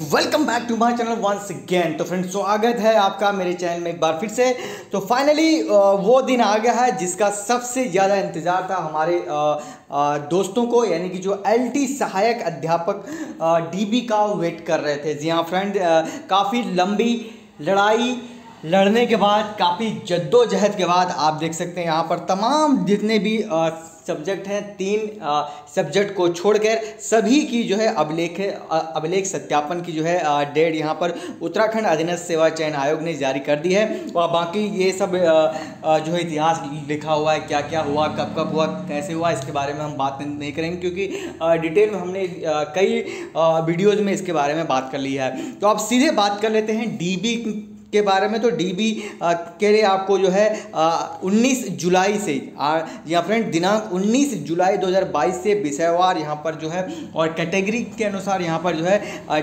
Welcome back to my channel once again. तो friends, स्वागत है आपका मेरे चैनल में एक बार फिर से। तो फाइनली वो दिन आ गया है जिसका सबसे ज़्यादा इंतज़ार था हमारे दोस्तों को, यानी कि जो एलटी सहायक अध्यापक डीबी का वेट कर रहे थे। जी हाँ फ्रेंड, काफ़ी लंबी लड़ाई लड़ने के बाद, काफ़ी जद्दोजहद के बाद आप देख सकते हैं यहाँ पर तमाम जितने भी सब्जेक्ट हैं, 3 सब्जेक्ट को छोड़कर सभी की जो है अभिलेख सत्यापन की जो है डेट यहाँ पर उत्तराखंड अधीनस्थ सेवा चयन आयोग ने जारी कर दी है। और बाकी ये सब जो है इतिहास लिखा हुआ है, क्या क्या हुआ, कब कब हुआ, कैसे हुआ, इसके बारे में हम बात नहीं करेंगे क्योंकि डिटेल में हमने कई वीडियोज़ में इसके बारे में बात कर ली है। तो आप सीधे बात कर लेते हैं डीबी के बारे में। तो डीबी के लिए आपको जो है 19 जुलाई से यहाँ फ्रेंड दिनांक 19 जुलाई 2022 से विषयवार यहाँ पर जो है और कैटेगरी के अनुसार यहाँ पर जो है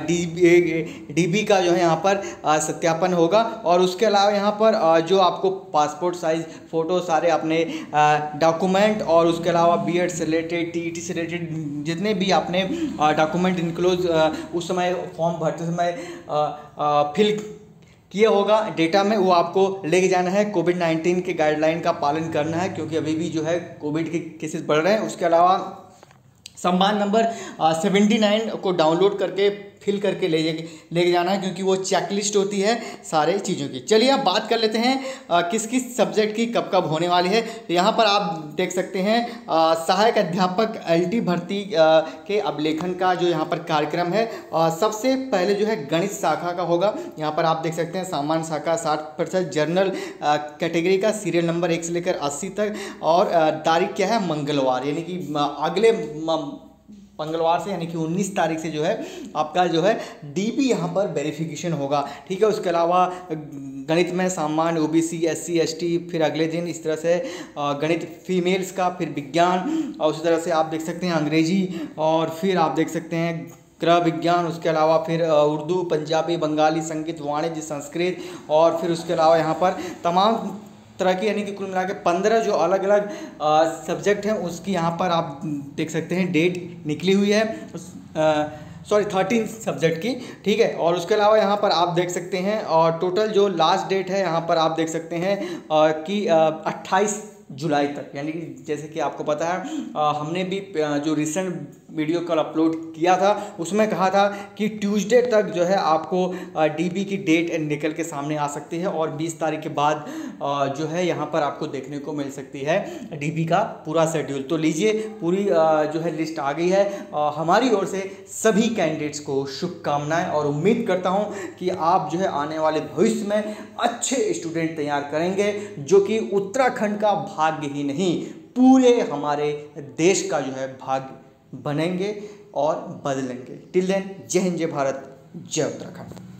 डीबी का जो है यहाँ पर सत्यापन होगा। और उसके अलावा यहाँ पर जो आपको पासपोर्ट साइज फ़ोटो, सारे अपने डॉक्यूमेंट और उसके अलावा बीएड से रिलेटेड, टीईटी से रिलेटेड जितने भी आपने डॉक्यूमेंट इनक्लोज उस समय फॉर्म भरते समय फिल किया होगा डेटा में, वो आपको लेके जाना है। कोविड-19 के गाइडलाइन का पालन करना है क्योंकि अभी भी जो है कोविड के केसेस बढ़ रहे हैं। उसके अलावा सम्मान नंबर 79 को डाउनलोड करके फिल करके लेके जाना है क्योंकि वो चेकलिस्ट होती है सारे चीज़ों की। चलिए अब बात कर लेते हैं किस किस सब्जेक्ट की कब कब होने वाली है। तो यहाँ पर आप देख सकते हैं सहायक अध्यापक एलटी भर्ती के अभिलेखन का जो यहाँ पर कार्यक्रम है। सबसे पहले जो है गणित शाखा का होगा। यहाँ पर आप देख सकते हैं सामान्य शाखा 60%, जर्नल कैटेगरी का सीरियल नंबर 1 से लेकर 80 तक। और तारीख क्या है, मंगलवार, यानी कि अगले मंगलवार से, यानी कि 19 तारीख से जो है आपका जो है डीबी यहाँ पर वेरिफिकेशन होगा। ठीक है। उसके अलावा गणित में सामान्य, ओबीसी, एससी, एसटी, फिर अगले दिन इस तरह से गणित फीमेल्स का, फिर विज्ञान, और उसी तरह से आप देख सकते हैं अंग्रेजी, और फिर आप देख सकते हैं गृह विज्ञान। उसके अलावा फिर उर्दू, पंजाबी, बंगाली, संगीत, वाणिज्य, संस्कृत, और फिर उसके अलावा यहाँ पर तमाम तरह की, यानी कि कुल मिला के 15 जो अलग अलग सब्जेक्ट हैं उसकी यहाँ पर आप देख सकते हैं डेट निकली हुई है। 13 सब्जेक्ट की। ठीक है। और उसके अलावा यहाँ पर आप देख सकते हैं और टोटल जो लास्ट डेट है यहाँ पर आप देख सकते हैं कि 28 जुलाई तक, यानी कि जैसे कि आपको पता है हमने भी जो रिसेंट वीडियो कल अपलोड किया था उसमें कहा था कि ट्यूसडे तक जो है आपको डीबी की डेट निकल के सामने आ सकती है और 20 तारीख के बाद जो है यहाँ पर आपको देखने को मिल सकती है डीबी का पूरा शेड्यूल। तो लीजिए, पूरी जो है लिस्ट आ गई है। हमारी ओर से सभी कैंडिडेट्स को शुभकामनाएं और उम्मीद करता हूँ कि आप जो है आने वाले भविष्य में अच्छे स्टूडेंट तैयार करेंगे जो कि उत्तराखंड का भाग्य ही नहीं, पूरे हमारे देश का जो है भाग्य बनेंगे और बदलेंगे। टिल देन, जय हिंद, जय भारत, जय उत्तराखंड।